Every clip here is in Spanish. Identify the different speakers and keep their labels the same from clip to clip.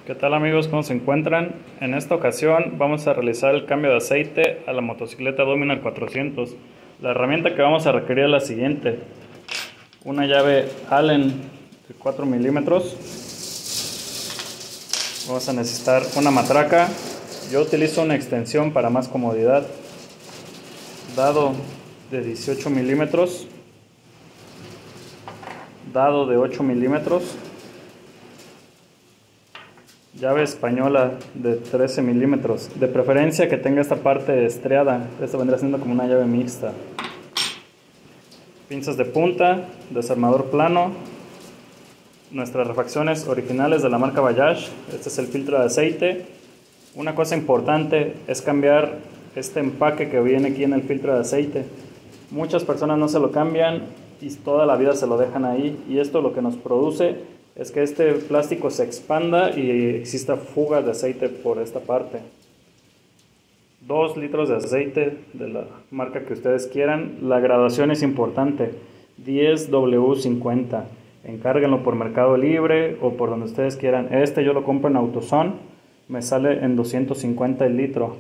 Speaker 1: ¿Qué tal amigos? ¿Cómo se encuentran? En esta ocasión vamos a realizar el cambio de aceite a la motocicleta Dominar 400. La herramienta que vamos a requerir es la siguiente: una llave Allen de 4 milímetros. Vamos a necesitar una matraca. Yo utilizo una extensión para más comodidad. Dado de 18 milímetros. Dado de 8 milímetros. Llave española de 13 milímetros, de preferencia que tenga esta parte estriada. Esta vendrá siendo como una llave mixta. Pinzas de punta, desarmador plano, nuestras refacciones originales de la marca Bajaj. Este es el filtro de aceite. Una cosa importante es cambiar este empaque que viene aquí en el filtro de aceite. Muchas personas no se lo cambian y toda la vida se lo dejan ahí, y esto lo que nos produce es que este plástico se expanda y exista fuga de aceite por esta parte. 2 litros de aceite de la marca que ustedes quieran. La graduación es importante, 10W50. Encárguenlo por Mercado Libre o por donde ustedes quieran. Este yo lo compro en AutoZone, me sale en 250 el litro.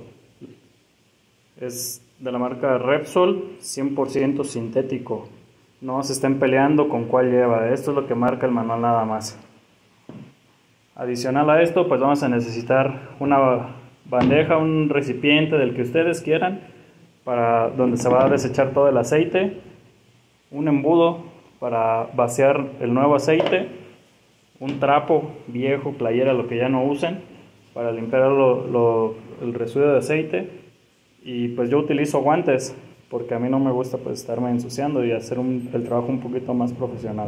Speaker 1: Es de la marca Repsol, 100% sintético. No se estén peleando con cuál lleva, esto es lo que marca el manual nada más. Adicional a esto, pues vamos a necesitar una bandeja, un recipiente del que ustedes quieran, para donde se va a desechar todo el aceite, un embudo para vaciar el nuevo aceite, un trapo viejo, playera, lo que ya no usen, para limpiar el residuo de aceite, y pues yo utilizo guantes, porque a mí no me gusta pues estarme ensuciando y hacer el trabajo un poquito más profesional.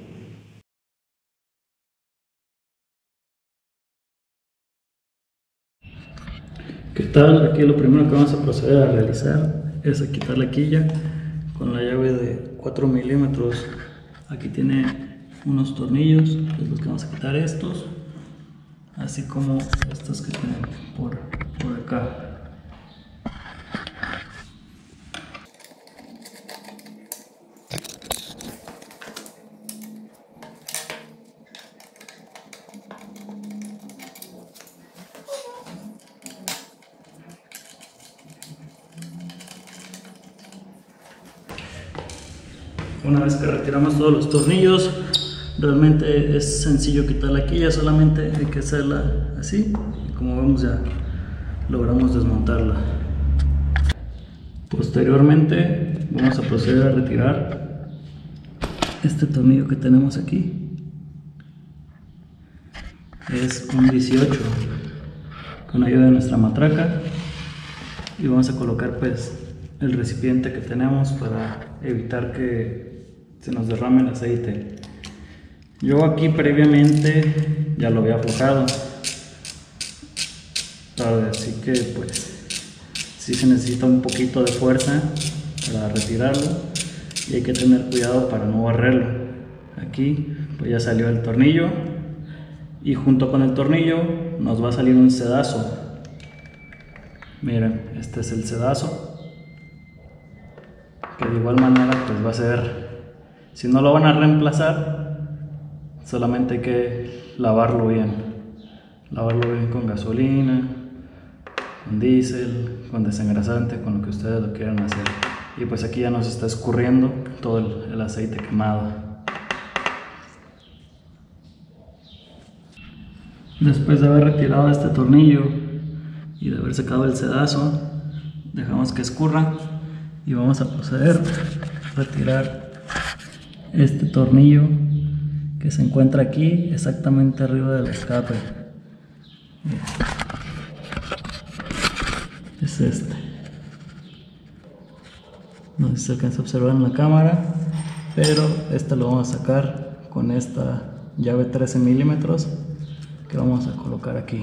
Speaker 1: ¿Qué tal? Aquí lo primero que vamos a proceder a realizar es a quitar la quilla con la llave de 4 milímetros. Aquí tiene unos tornillos, es los que vamos a quitar, estos, así como estos que tienen por acá. Una vez que retiramos todos los tornillos, realmente es sencillo quitar la quilla, solamente hay que hacerla así, y como vemos ya logramos desmontarla. Posteriormente vamos a proceder a retirar este tornillo que tenemos aquí. Es un 18 con ayuda de nuestra matraca, y vamos a colocar pues el recipiente que tenemos para evitar que se nos derrame el aceite. Yo aquí previamente ya lo había aflojado, así que pues sí se necesita un poquito de fuerza para retirarlo, y hay que tener cuidado para no barrerlo. Aquí pues ya salió el tornillo, y junto con el tornillo nos va a salir un sedazo. Miren, este es el sedazo, que de igual manera pues va a ser, si no lo van a reemplazar, solamente hay que lavarlo bien con gasolina, con diésel, con desengrasante, con lo que ustedes lo quieran hacer. Y pues aquí ya nos está escurriendo todo el aceite quemado. Después de haber retirado este tornillo y de haber sacado el sedazo, dejamos que escurra y vamos a proceder a retirar este tornillo que se encuentra aquí exactamente arriba del escape. Es este. No sé si se alcanza a observar en la cámara, pero este lo vamos a sacar con esta llave 13 milímetros que vamos a colocar aquí.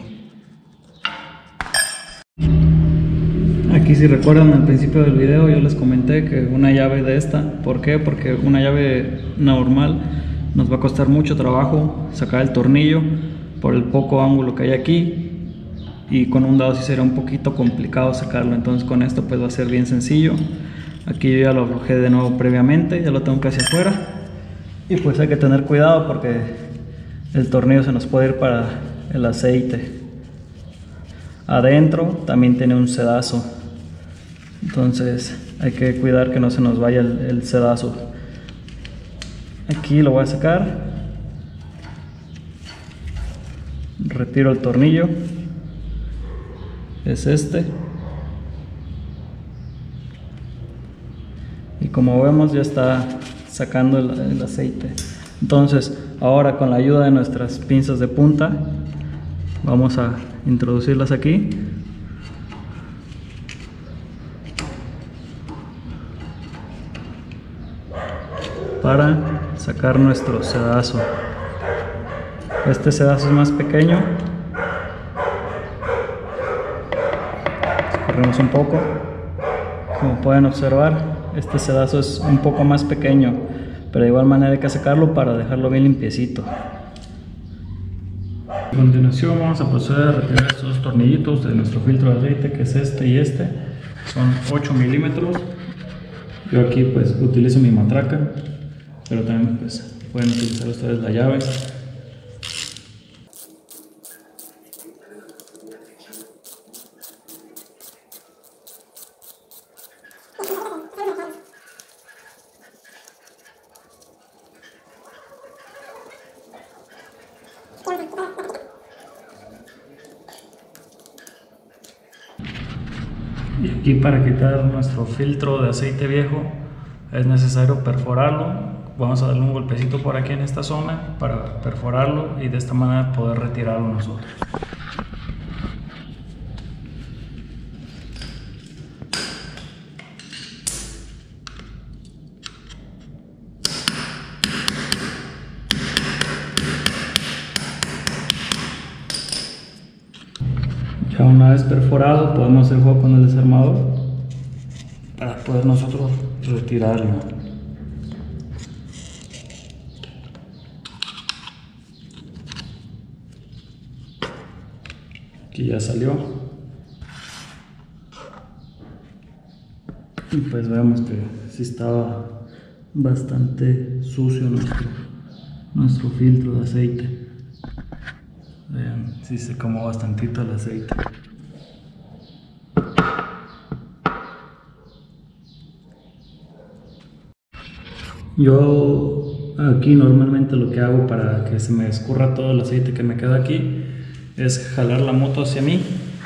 Speaker 1: Aquí, si recuerdan, al principio del video yo les comenté que una llave de esta, ¿por qué? Porque una llave normal nos va a costar mucho trabajo sacar el tornillo por el poco ángulo que hay aquí, y con un dado sí será un poquito complicado sacarlo. Entonces con esto pues va a ser bien sencillo. Aquí yo ya lo aflojé de nuevo previamente, ya lo tengo casi afuera, y pues hay que tener cuidado porque el tornillo se nos puede ir para el aceite. Adentro también tiene un sedazo, entonces hay que cuidar que no se nos vaya el sedazo. Aquí lo voy a sacar, retiro el tornillo, es este, y como vemos ya está sacando el aceite. Entonces ahora, con la ayuda de nuestras pinzas de punta, vamos a introducirlas aquí para sacar nuestro sedazo. Este sedazo es más pequeño, escurrimos un poco. Como pueden observar, este sedazo es un poco más pequeño, pero de igual manera hay que sacarlo para dejarlo bien limpiecito. A continuación vamos a proceder a retirar estos dos tornillitos de nuestro filtro de aceite, que es este y este. Son 8 milímetros. Yo aquí pues utilizo mi matraca, pero también pues pueden utilizar ustedes la llave. Y aquí, para quitar nuestro filtro de aceite viejo, es necesario perforarlo. Vamos a darle un golpecito por aquí en esta zona para perforarlo y de esta manera poder retirarlo nosotros. Ya una vez perforado, podemos hacer juego con el desarmador para poder nosotros retirarlo. Aquí ya salió. Y pues vemos que sí estaba bastante sucio nuestro filtro de aceite. Vean, sí se quemó bastantito el aceite. Yo aquí normalmente lo que hago para que se me escurra todo el aceite que me queda aquí es jalar la moto hacia mí.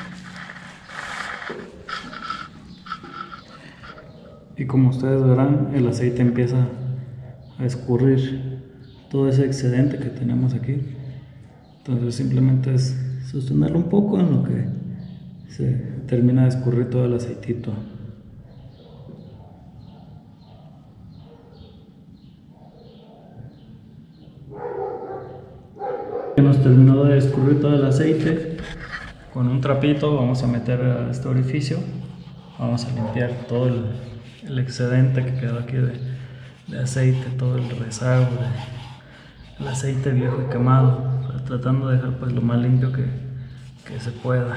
Speaker 1: Y como ustedes verán, el aceite empieza a escurrir todo ese excedente que tenemos aquí. Entonces simplemente es sostenerlo un poco en lo que se termina de escurrir todo el aceitito. Ya nos terminó de escurrir todo el aceite. Con un trapito vamos a meter a este orificio. Vamos a limpiar todo el excedente que quedó aquí de aceite, todo el rezago del aceite viejo y quemado, tratando de dejar pues lo más limpio que se pueda.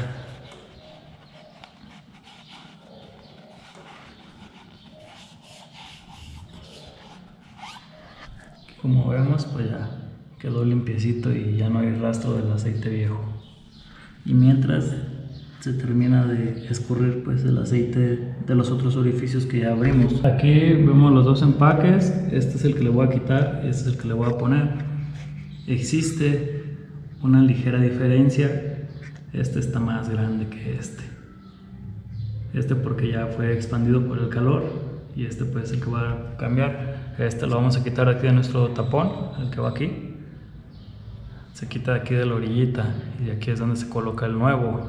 Speaker 1: Como vemos, pues ya quedó limpiecito y ya no hay rastro del aceite viejo. Y mientras se termina de escurrir pues el aceite de los otros orificios que ya abrimos. Aquí vemos los dos empaques. Este es el que le voy a quitar, este es el que le voy a poner. Existe una ligera diferencia. Este está más grande que este porque ya fue expandido por el calor, y este pues es el que va a cambiar. Este lo vamos a quitar aquí de nuestro tapón, el que va aquí. Se quita de aquí de la orillita y de aquí es donde se coloca el nuevo.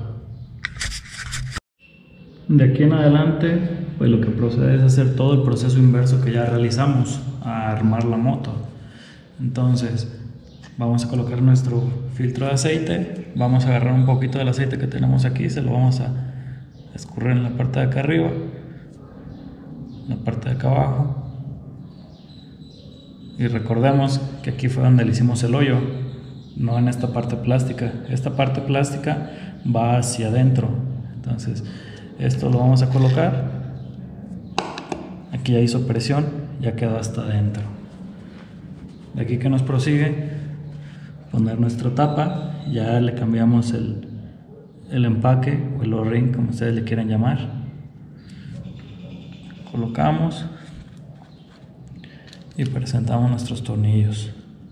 Speaker 1: De aquí en adelante, pues lo que procede es hacer todo el proceso inverso que ya realizamos, a armar la moto. Entonces vamos a colocar nuestro filtro de aceite, vamos a agarrar un poquito del aceite que tenemos aquí, se lo vamos a escurrir en la parte de acá arriba, en la parte de acá abajo, y recordemos que aquí fue donde le hicimos el hoyo, no en esta parte plástica. Esta parte plástica va hacia adentro, entonces esto lo vamos a colocar. Aquí ya hizo presión, ya quedó hasta adentro. De aquí que nos prosigue poner nuestra tapa ya le cambiamos el empaque o el O-ring, como ustedes le quieran llamar. Colocamos y presentamos nuestros tornillos.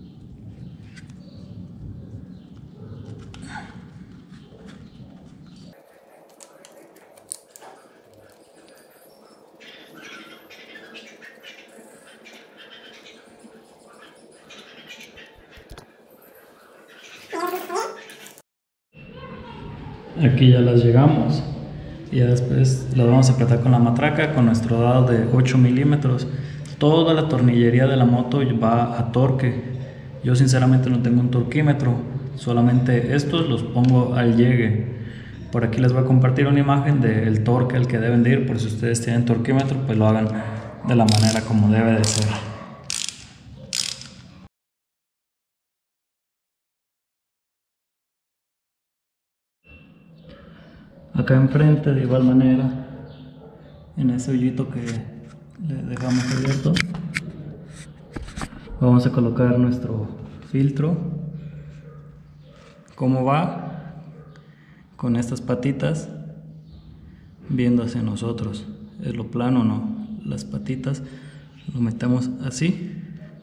Speaker 1: Aquí ya las llegamos y ya después las vamos a apretar con la matraca con nuestro dado de 8 milímetros. Toda la tornillería de la moto va a torque. Yo sinceramente no tengo un torquímetro, solamente estos los pongo al llegue. Por aquí les voy a compartir una imagen del torque al que deben de ir, por si ustedes tienen torquímetro, pues lo hagan de la manera como debe de ser. Acá enfrente, de igual manera, en ese hoyito que le dejamos abierto, vamos a colocar nuestro filtro. ¿Cómo va? Con estas patitas viendo hacia nosotros. Es lo plano, no. Las patitas lo metemos así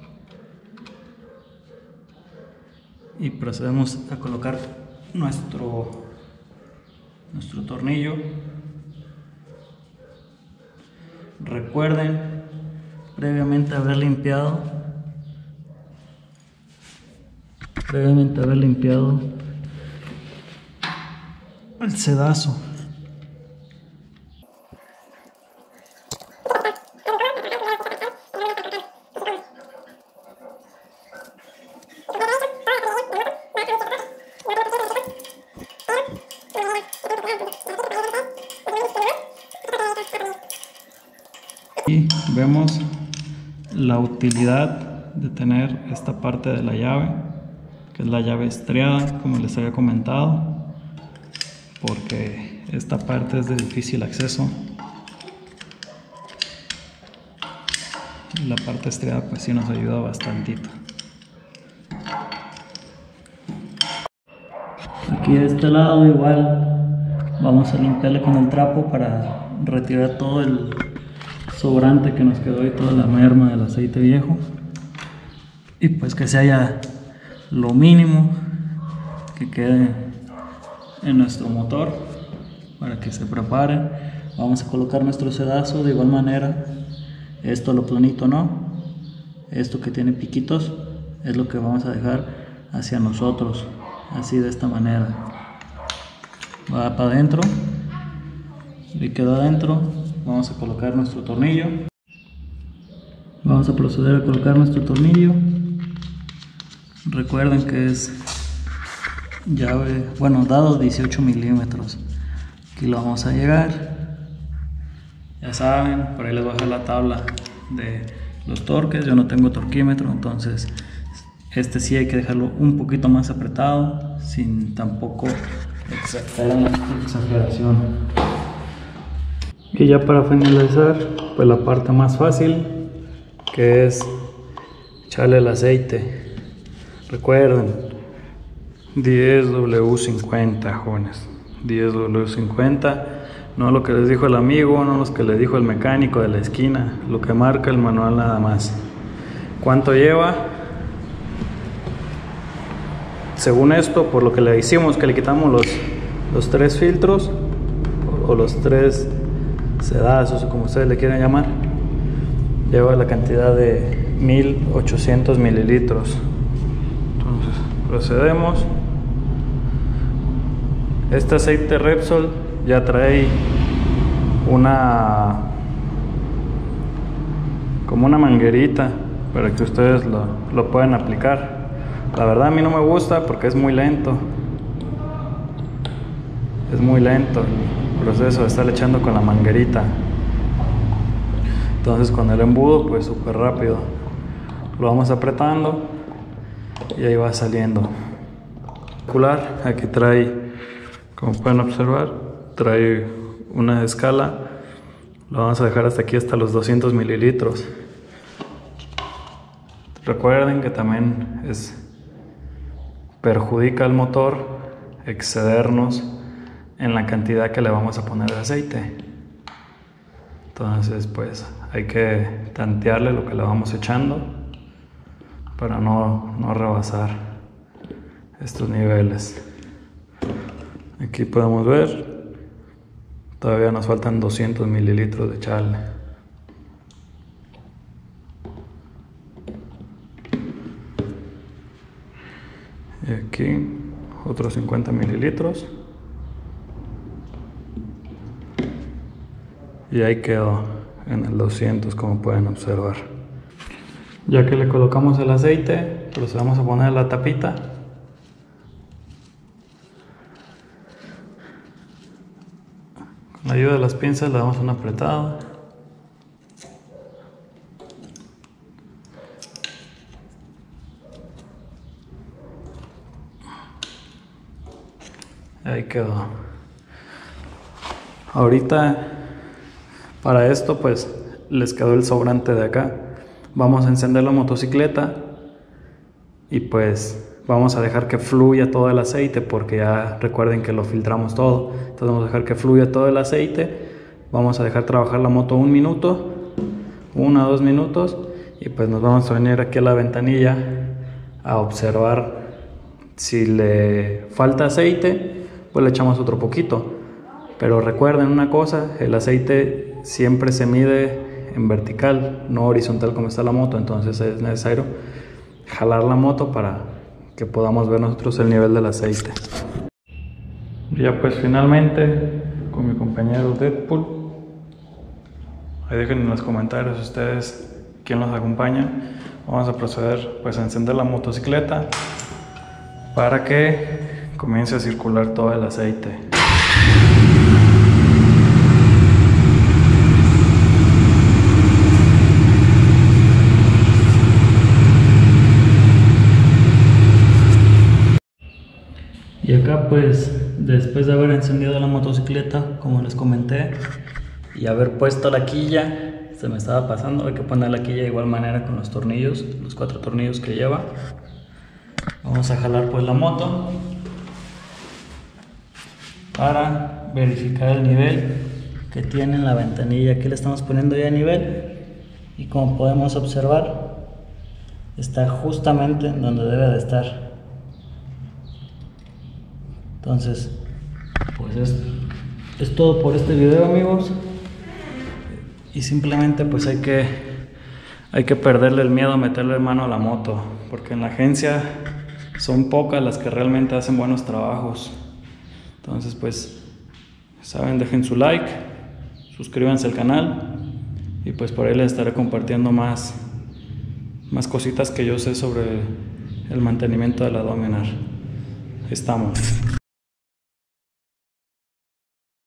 Speaker 1: y procedemos a colocar nuestro tornillo. Recuerden previamente haber limpiado el sedazo. Y vemos la utilidad de tener esta parte de la llave, que es la llave estriada, como les había comentado, porque esta parte es de difícil acceso. La parte estriada pues sí nos ayuda bastantito. Aquí de este lado igual vamos a limpiarle con el trapo para retirar todo el sobrante que nos quedó y toda la merma del aceite viejo, y pues que se haya lo mínimo que quede en nuestro motor para que se prepare. Vamos a colocar nuestro sedazo de igual manera. Esto lo planito no, esto que tiene piquitos es lo que vamos a dejar hacia nosotros, así de esta manera. Va para adentro y quedó adentro. Vamos a colocar nuestro tornillo. Vamos a proceder a colocar nuestro tornillo. Recuerden que es llave, bueno, dado 18 milímetros. Aquí lo vamos a llegar. Ya saben, por ahí les voy a dejar la tabla de los torques. Yo no tengo torquímetro, entonces este sí hay que dejarlo un poquito más apretado, sin tampoco exageración. Y ya para finalizar, pues la parte más fácil, que es echarle el aceite. Recuerden, 10W50, jóvenes, 10W50, no lo que les dijo el amigo, no lo que les dijo el mecánico de la esquina, lo que marca el manual nada más. ¿Cuánto lleva? Según esto, por lo que le hicimos, que le quitamos los 3 filtros o los 3 sedazos, o como ustedes le quieran llamar, lleva la cantidad de 1800 mililitros. Entonces procedemos. Este aceite Repsol ya trae como una manguerita para que ustedes lo puedan aplicar. La verdad a mí no me gusta porque es muy lento. Es muy lento el proceso de estar echando con la manguerita. Entonces con el embudo pues súper rápido. Lo vamos apretando y ahí va saliendo. Aquí trae, como pueden observar, trae una escala. Lo vamos a dejar hasta aquí, hasta los 200 mililitros. Recuerden que también es perjudica al motor excedernos en la cantidad que le vamos a poner de aceite. Entonces pues hay que tantearle lo que le vamos echando para no rebasar estos niveles. Aquí podemos ver, todavía nos faltan 200 mililitros de echarle. Y aquí otros 50 mililitros. Y ahí quedó en el 200, como pueden observar. Ya que le colocamos el aceite, procedemos a poner la tapita. Con la ayuda de las pinzas le damos una apretada. Ahí quedó. Ahorita para esto pues les quedó el sobrante de acá. Vamos a encender la motocicleta y pues vamos a dejar que fluya todo el aceite, porque ya recuerden que lo filtramos todo. Entonces vamos a dejar que fluya todo el aceite. Vamos a dejar trabajar la moto 1 minuto, 1 a 2 minutos, y pues nos vamos a venir aquí a la ventanilla a observar. Si le falta aceite, pues le echamos otro poquito. Pero recuerden una cosa, el aceite siempre se mide en vertical, no horizontal como está la moto. Entonces es necesario jalar la moto para que podamos ver nosotros el nivel del aceite. Ya pues finalmente con mi compañero Deadpool, ahí dejen en los comentarios ustedes quién los acompaña. Vamos a proceder pues a encender la motocicleta para que comience a circular todo el aceite. Y acá pues después de haber encendido la motocicleta, como les comenté, y haber puesto la quilla, se me estaba pasando, hay que poner la quilla de igual manera con los tornillos, los 4 tornillos que lleva. Vamos a jalar pues la moto para verificar el nivel que tiene en la ventanilla. Aquí le estamos poniendo ya nivel y como podemos observar está justamente en donde debe de estar. Entonces pues es todo por este video, amigos, y simplemente pues hay que perderle el miedo a meterle mano a la moto, porque en la agencia son pocas las que realmente hacen buenos trabajos. Entonces pues saben, dejen su like, suscríbanse al canal y pues por ahí les estaré compartiendo más cositas que yo sé sobre el mantenimiento de la Dominar. Estamos.